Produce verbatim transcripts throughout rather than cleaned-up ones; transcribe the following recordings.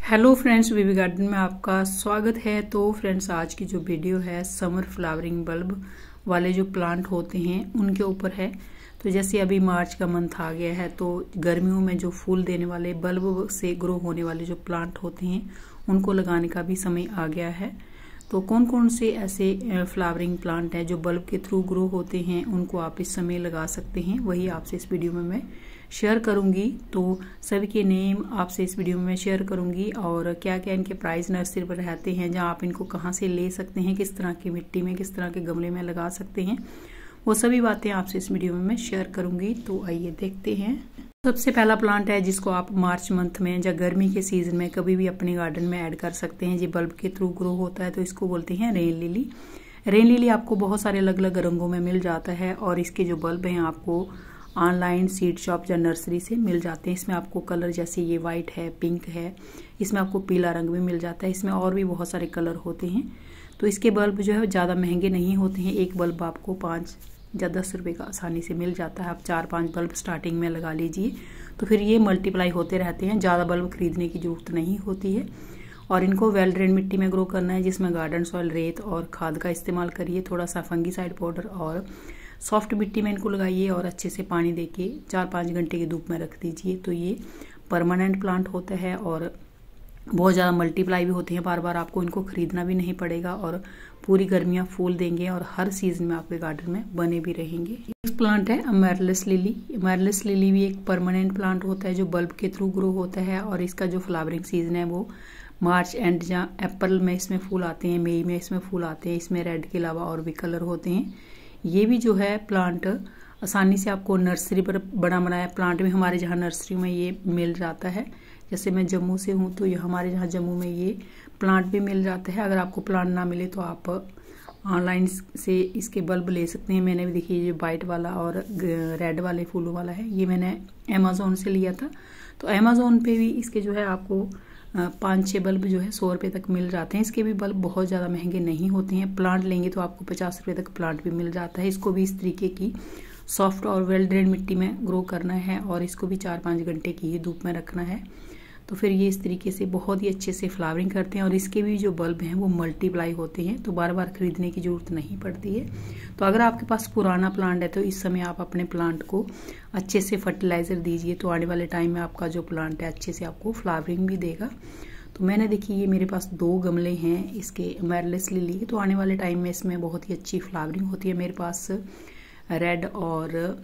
Hello friends, वीवी garden में आपका स्वागत है। तो फ्रेंड्स, आज की जो वीडियो है समर फ्लावरिंग बल्ब वाले जो प्लांट होते हैं उनके ऊपर है। तो जैसे अभी मार्च का मंथ आ गया है तो गर्मियों में जो फूल देने वाले बल्ब से ग्रो होने वाले जो प्लांट होते हैं उनको लगाने का भी समय आ गया है। तो कौन कौन से ऐसे फ्लावरिंग प्लांट हैं जो बल्ब के थ्रू ग्रो होते हैं उनको आप इस समय लगा सकते हैं, वही आपसे इस वीडियो में मैं शेयर करूंगी। तो सभी के नेम आपसे इस वीडियो में मैं शेयर करूंगी और क्या क्या इनके प्राइस नर्सरी पर रहते हैं, जहां आप इनको कहां से ले सकते हैं, किस तरह की मिट्टी में, किस तरह के गमले में लगा सकते हैं, वो सभी बातें आपसे इस वीडियो में मैं शेयर करूंगी। तो आइए देखते हैं। सबसे पहला प्लांट है जिसको आप मार्च मंथ में या गर्मी के सीजन में कभी भी अपने गार्डन में ऐड कर सकते हैं। ये बल्ब के थ्रू ग्रो होता है तो इसको बोलते हैं रेन लिली। रेन लिली आपको बहुत सारे अलग अलग रंगों में मिल जाता है और इसके जो बल्ब हैं आपको ऑनलाइन सीड शॉप या नर्सरी से मिल जाते हैं। इसमें आपको कलर जैसे ये वाइट है, पिंक है, इसमें आपको पीला रंग भी मिल जाता है। इसमें और भी बहुत सारे कलर होते हैं। तो इसके बल्ब जो है ज़्यादा महंगे नहीं होते हैं। एक बल्ब आपको पाँच या दस रुपये का आसानी से मिल जाता है। आप चार पांच बल्ब स्टार्टिंग में लगा लीजिए तो फिर ये मल्टीप्लाई होते रहते हैं। ज़्यादा बल्ब खरीदने की जरूरत नहीं होती है। और इनको वेल ड्रेन मिट्टी में ग्रो करना है जिसमें गार्डन सॉइल, रेत और खाद का इस्तेमाल करिए। थोड़ा सा फंगीसाइड पाउडर और सॉफ्ट मिट्टी में इनको लगाइए और अच्छे से पानी देके चार पाँच घंटे की धूप में रख दीजिए। तो ये परमानेंट प्लांट होता है और बहुत ज़्यादा मल्टीप्लाई भी होते हैं। बार बार आपको इनको खरीदना भी नहीं पड़ेगा और पूरी गर्मियाँ फूल देंगे और हर सीजन में आपके गार्डन में बने भी रहेंगे। नेक्स्ट प्लांट है अमेरलिस लिली। अमेरलिस लिली भी एक परमानेंट प्लांट होता है जो बल्ब के थ्रू ग्रो होता है और इसका जो फ्लावरिंग सीजन है वो मार्च एंड या अप्रैल में इसमें फूल आते हैं, मई में इसमें फूल आते हैं। इसमें रेड के अलावा और भी कलर होते हैं। ये भी जो है प्लांट आसानी से आपको नर्सरी पर बना बनाया प्लांट में हमारे जहाँ नर्सरी में ये मिल जाता है। जैसे मैं जम्मू से हूँ तो ये हमारे जहाँ जम्मू में ये प्लांट भी मिल जाता है। अगर आपको प्लांट ना मिले तो आप ऑनलाइन से इसके बल्ब ले सकते हैं। मैंने भी देखिए ये वाइट वाला और रेड वाले फूलों वाला है, ये मैंने अमेजोन से लिया था। तो अमेजोन पे भी इसके जो है आपको पाँच छः बल्ब जो है सौ रुपये तक मिल जाते हैं। इसके भी बल्ब बहुत ज़्यादा महंगे नहीं होते हैं। प्लांट लेंगे तो आपको पचास रुपये तक प्लांट भी मिल जाता है। इसको भी इस तरीके की सॉफ्ट और वेल ड्रेन मिट्टी में ग्रो करना है और इसको भी चार पाँच घंटे की ही धूप में रखना है। तो फिर ये इस तरीके से बहुत ही अच्छे से फ्लावरिंग करते हैं और इसके भी जो बल्ब हैं वो मल्टीप्लाई होते हैं तो बार बार खरीदने की जरूरत नहीं पड़ती है। तो अगर आपके पास पुराना प्लांट है तो इस समय आप अपने प्लांट को अच्छे से फर्टिलाइजर दीजिए तो आने वाले टाइम में आपका जो प्लांट है अच्छे से आपको फ्लावरिंग भी देगा। तो मैंने देखिए ये मेरे पास दो गमले हैं इसके अमेरलिस लिली के, तो आने वाले टाइम में इसमें बहुत ही अच्छी फ्लावरिंग होती है। मेरे पास रेड और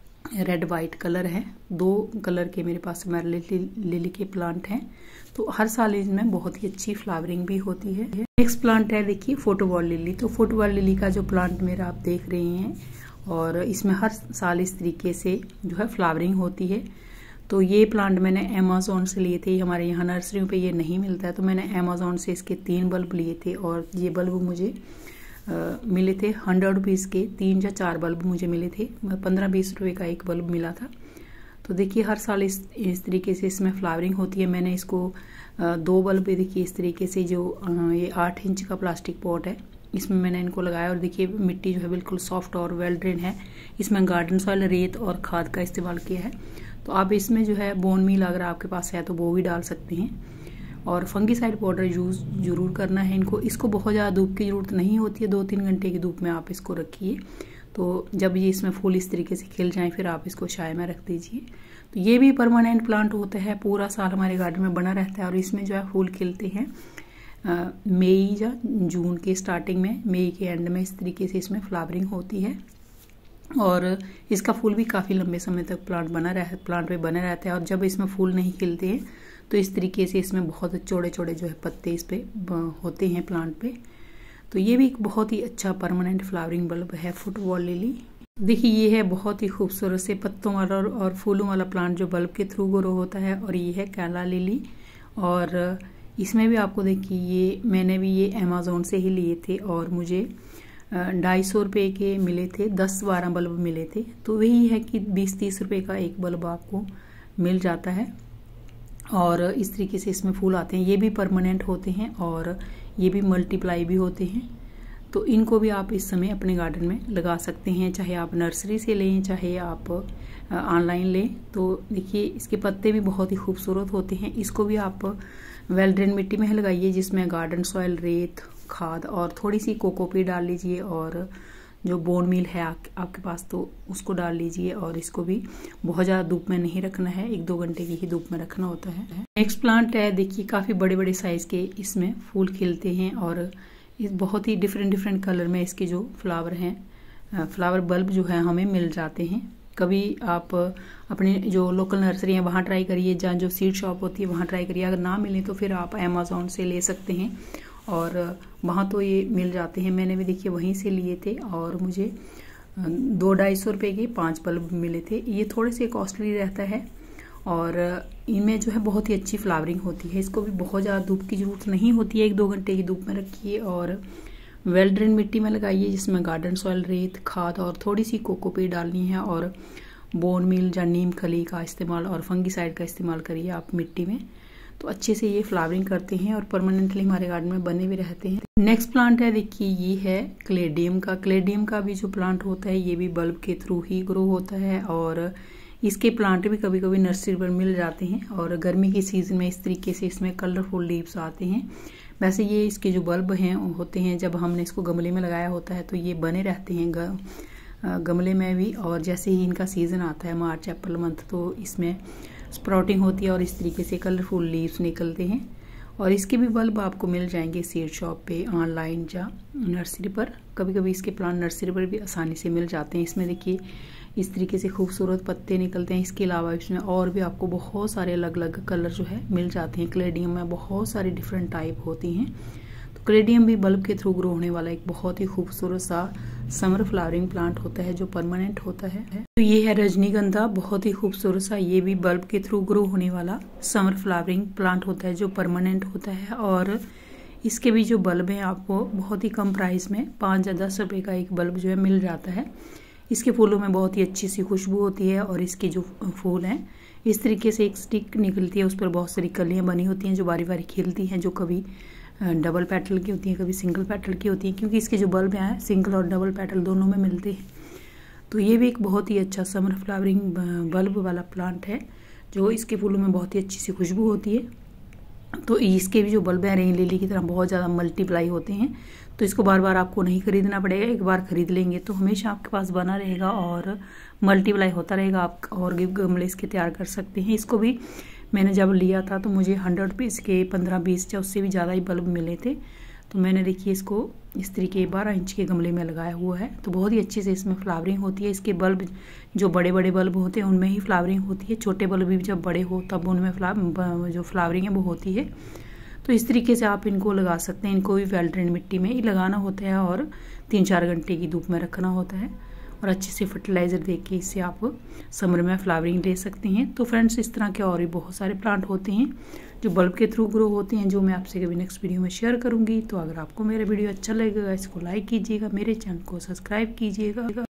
रेड वाइट कलर है, दो कलर के मेरे पास अमेरलिस लिली के प्लांट हैं। तो हर साल इसमें बहुत ही अच्छी फ्लावरिंग भी होती है। नेक्स्ट प्लांट है देखिए फोटोबॉल लिली। तो फोटोबॉल लिली का जो प्लांट मेरा आप देख रहे हैं और इसमें हर साल इस तरीके से जो है फ्लावरिंग होती है। तो ये प्लांट मैंने अमेजोन से लिए थे। हमारे यहाँ नर्सरियों पे ये नहीं मिलता है तो मैंने अमेजोन से इसके तीन बल्ब लिए थे और ये बल्ब मुझे आ, मिले थे हंड्रेड रुपीज़ के। तीन या चार बल्ब मुझे मिले थे, पंद्रह बीस रुपये का एक बल्ब मिला था। तो देखिए हर साल इस इस तरीके से इसमें फ्लावरिंग होती है। मैंने इसको आ, दो बल्ब देखिए इस तरीके से जो आ, ये आठ इंच का प्लास्टिक पॉट है इसमें मैंने इनको लगाया और देखिए मिट्टी जो है बिल्कुल सॉफ्ट और वेल ड्रेन है। इसमें गार्डन सॉइल, रेत और खाद का इस्तेमाल किया है। तो आप इसमें जो है बोन मील अगर आपके पास है तो वो भी डाल सकते हैं और फंगीसाइड पाउडर यूज जरूर करना है इनको। इसको बहुत ज़्यादा धूप की जरूरत नहीं होती है, दो तीन घंटे की धूप में आप इसको रखिए। तो जब ये इसमें फूल इस तरीके से खिल जाएं फिर आप इसको छाया में रख दीजिए। तो ये भी परमानेंट प्लांट होता है, पूरा साल हमारे गार्डन में बना रहता है और इसमें जो है फूल खिलते हैं मई या जून के स्टार्टिंग में, मई के एंड में इस तरीके से इसमें फ्लावरिंग होती है और इसका फूल भी काफ़ी लंबे समय तक प्लांट बना रह प्लांट पे बना रहता है। और जब इसमें फूल नहीं खिलते हैं तो इस तरीके से इसमें बहुत चौड़े चौड़े जो है पत्ते इस पे होते हैं प्लांट पे। तो ये भी एक बहुत ही अच्छा परमानेंट फ्लावरिंग बल्ब है फुटबॉल लिली। देखिए ये है बहुत ही खूबसूरत से पत्तों वाला और फूलों वाला प्लांट जो बल्ब के थ्रू ग्रो होता है और ये है कैला लिली। और इसमें भी आपको देखिए ये मैंने भी ये अमेजोन से ही लिए थे और मुझे ढाई सौ रुपये के मिले थे, दस बारह बल्ब मिले थे। तो वही है कि बीस तीस रुपये का एक बल्ब आपको मिल जाता है और इस तरीके से इसमें फूल आते हैं। ये भी परमानेंट होते हैं और ये भी मल्टीप्लाई भी होते हैं। तो इनको भी आप इस समय अपने गार्डन में लगा सकते हैं, चाहे आप नर्सरी से लें चाहे आप ऑनलाइन लें। तो देखिए इसके पत्ते भी बहुत ही खूबसूरत होते हैं। इसको भी आप वेल ड्रेन मिट्टी में लगाइए, जिसमें गार्डन सॉइल, रेत, खाद और थोड़ी सी कोकोपीट डाल लीजिए, और जो बोन मील है आप, आपके पास तो उसको डाल लीजिए। और इसको भी बहुत ज़्यादा धूप में नहीं रखना है, एक दो घंटे की ही धूप में रखना होता है। नेक्स्ट प्लांट है, देखिए काफ़ी बड़े बड़े साइज़ के इसमें फूल खिलते हैं, और इस बहुत ही डिफरेंट डिफरेंट कलर में इसके जो फ्लावर हैं, फ्लावर बल्ब जो है हमें मिल जाते हैं। कभी आप अपने जो लोकल नर्सरी है वहाँ ट्राई करिए, जहाँ जो सीड शॉप होती है वहाँ ट्राई करिए। अगर ना मिले तो फिर आप अमेज़ॉन से ले सकते हैं, और वहाँ तो ये मिल जाते हैं। मैंने भी देखिए वहीं से लिए थे, और मुझे दो ढाई सौ रुपये के पाँच बल्ब मिले थे। ये थोड़े से कॉस्टली रहता है, और इनमें जो है बहुत ही अच्छी फ्लावरिंग होती है। इसको भी बहुत ज़्यादा धूप की ज़रूरत नहीं होती है, एक दो घंटे की धूप में रखिए, और वेल ड्रेन मिट्टी में लगाइए, जिसमें गार्डन सॉइल, रेत, खाद और थोड़ी सी कोकोपीट डालनी है, और बोन मील या नीम खली का इस्तेमाल और फंगीसाइड का इस्तेमाल करिए आप मिट्टी में, तो अच्छे से ये फ्लावरिंग करते हैं और परमानेंटली हमारे गार्डन में बने भी रहते हैं। नेक्स्ट प्लांट है, देखिए ये है क्लेडियम का। क्लेडियम का भी जो प्लांट होता है ये भी बल्ब के थ्रू ही ग्रो होता है, और इसके प्लांट भी कभी कभी नर्सरी पर मिल जाते हैं, और गर्मी की सीजन में इस तरीके से इसमें कलरफुल लीव्स आते हैं। वैसे ये इसके जो बल्ब हैं होते हैं, जब हमने इसको गमले में लगाया होता है तो ये बने रहते हैं गमले में भी, और जैसे ही इनका सीजन आता है मार्च अप्रैल मंथ, तो इसमें स्प्राउटिंग होती है और इस तरीके से कलरफुल लीव्स निकलते हैं। और इसके भी बल्ब आपको मिल जाएंगे सीड शॉप पे, ऑनलाइन या नर्सरी पर। कभी कभी इसके प्लांट नर्सरी पर भी आसानी से मिल जाते हैं। इसमें देखिए इस तरीके से खूबसूरत पत्ते निकलते हैं। इसके अलावा इसमें और भी आपको बहुत सारे अलग अलग कलर जो है मिल जाते हैं। क्लेडियम में बहुत सारी डिफरेंट टाइप होती हैं। तो क्लेडियम भी बल्ब के थ्रू ग्रो होने वाला एक बहुत ही खूबसूरत सा समर फ्लावरिंग प्लांट होता है, जो परमानेंट होता है। तो ये है रजनीगंधा, बहुत ही खूबसूरत सा, ये भी बल्ब के थ्रू ग्रो होने वाला समर फ्लावरिंग प्लांट होता है, जो परमानेंट होता है। और इसके भी जो बल्ब हैं आपको बहुत ही कम प्राइस में पाँच या दस रुपये का एक बल्ब जो है मिल जाता है। इसके फूलों में बहुत ही अच्छी सी खुशबू होती है, और इसके जो फूल हैं इस तरीके से एक स्टिक निकलती है, उस पर बहुत सारी कलियां बनी होती हैं जो बारी बारी खिलती हैं, जो कभी डबल पेटल की होती हैं, कभी सिंगल पेटल की होती हैं, क्योंकि इसके जो बल्ब हैं सिंगल और डबल पेटल दोनों में मिलते हैं। तो ये भी एक बहुत ही अच्छा समर फ्लावरिंग बल्ब वाला प्लांट है, जो इसके फूलों में बहुत ही अच्छी सी खुशबू होती है। तो इसके भी जो बल्ब हैं रेन लिली की तरह बहुत ज़्यादा मल्टीप्लाई होते हैं, तो इसको बार बार आपको नहीं खरीदना पड़ेगा। एक बार खरीद लेंगे तो हमेशा आपके पास बना रहेगा और मल्टीप्लाई होता रहेगा। आप और गमले इसके तैयार कर सकते हैं। इसको भी मैंने जब लिया था तो मुझे हंड्रेड रुपीज़ के पंद्रह बीस या उससे भी ज़्यादा ही बल्ब मिले थे। तो मैंने देखिए इसको इस तरीके बारह इंच के गमले में लगाया हुआ है, तो बहुत ही अच्छे से इसमें फ्लावरिंग होती है। इसके बल्ब जो बड़े बड़े बल्ब होते हैं उनमें ही फ्लावरिंग होती है, छोटे बल्ब भी जब बड़े हो तब उनमें फ्ला जो फ्लावरिंग है वो होती है। तो इस तरीके से आप इनको लगा सकते हैं। इनको भी वेल ड्रेन मिट्टी में ही लगाना होता है और तीन चार घंटे की धूप में रखना होता है, और अच्छे से फर्टिलाइज़र दे के इससे आप समर में फ्लावरिंग ले सकते हैं। तो फ्रेंड्स, इस तरह के और भी बहुत सारे प्लांट होते हैं जो बल्ब के थ्रू ग्रो होते हैं, जो मैं आपसे कभी नेक्स्ट वीडियो में शेयर करूंगी। तो अगर आपको मेरा वीडियो अच्छा लगेगा इसको लाइक कीजिएगा, मेरे चैनल को सब्सक्राइब कीजिएगा।